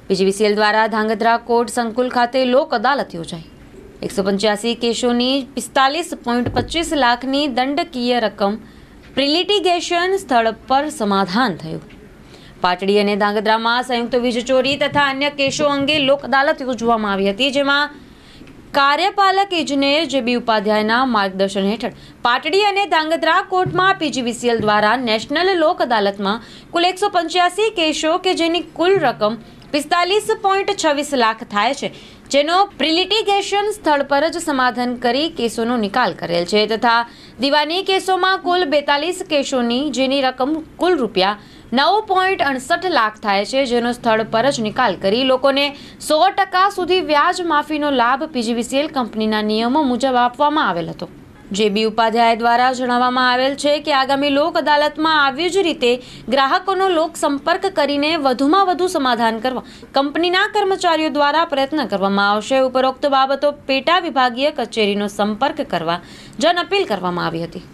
PGVCL દ્વારા Dhrangadhra court સંકુલ ખાતે લોક અદાલત યોજાઈ। 185 કેસોની 45.25 લાખની દંડકીય રકમ પ્રિલિટિગેશન સ્થળ પર સમાધાન થયું। પાટડી અને ધાંગધ્રામાં સંયુક્ત વીજ ચોરી તથા અન્ય કેસો અંગે લોક અદાલત યોજવામાં આવી હતી, જેમાં કાર્યપાલક ઇજનેર જે.બી. ઉપાધ્યાયના માર્ગદર્શન હેઠળ પાટડી અને ધાંગધ્રા કોર્ટમાં પીજીવીસીએલ દ્વારા નેશનલ લોક અદાલતમાં કુલ 185 કેસો કે જેની કુલ રકમ 45.26 લાખ થાય છે, જેનો પ્રિલિટિગેશન સ્થળ પર જ સમાધાન કરી કેસોનો નિકાલ કરેલ છે તથા દીવાની કેસોમાં કુલ 42 કેસોની જેની રકમ કુલ રૂપિયા 9.68 લાખ થાય છે, જેનો સ્થળ પર જ નિકાલ કરી લોકોને 100% સુધી વ્યાજ માફીનો લાભ પીજીવીસીએલ કંપનીના નિયમો મુજબ આપવામાં આવેલ હતો। જે.બી. ઉપાધ્યાય દ્વારા જણાવવામાં આવેલ છે કે આગામી લોક અદાલતમાં આવી જ રીતે ગ્રાહકોનો લોક સંપર્ક કરીને વધુમાં વધુ સમાધાન કરવા કંપનીના કર્મચારીઓ દ્વારા પ્રયત્ન કરવામાં આવશે। ઉપરોક્ત બાબતો પેટા વિભાગીય કચેરીનો સંપર્ક કરવા જન અપીલ કરવામાં આવી હતી।